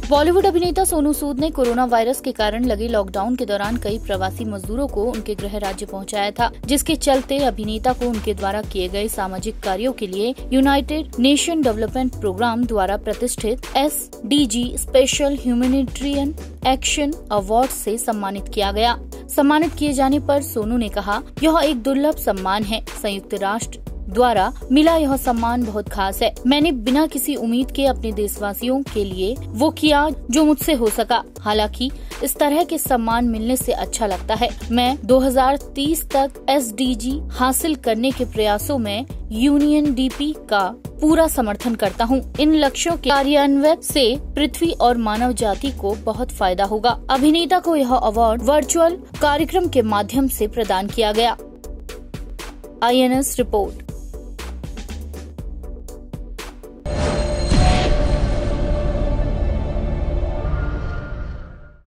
बॉलीवुड अभिनेता सोनू सूद ने corona virus के कारण लगे लॉकडाउन के दौरान कई प्रवासी मजदूरों को उनके गृह राज्य पहुंचाया था, जिसके चलते अभिनेता को उनके द्वारा किए गए सामाजिक कार्यों के लिए यूनाइटेड नेशन डेवलपमेंट प्रोग्राम द्वारा प्रतिष्ठित SDG special humanitarian action award से सम्मानित किया गया। सम्मानित किए जाने पर सोनू ने कहा, यह एक दुर्लभ सम्मान है। संयुक्त राष्ट्र द्वारा मिला यह सम्मान बहुत खास है। मैंने बिना किसी उम्मीद के अपने देशवासियों के लिए वो किया जो मुझसे हो सका। हालांकि इस तरह के सम्मान मिलने से अच्छा लगता है। मैं 2030 तक SDG हासिल करने के प्रयासों में UNDP का पूरा समर्थन करता हूँ। इन लक्ष्यों के कार्यान्वयन से पृथ्वी और मानव जाति को बहुत फायदा होगा। अभिनेता को यह अवार्ड वर्चुअल कार्यक्रम के माध्यम से प्रदान किया गया। INS report.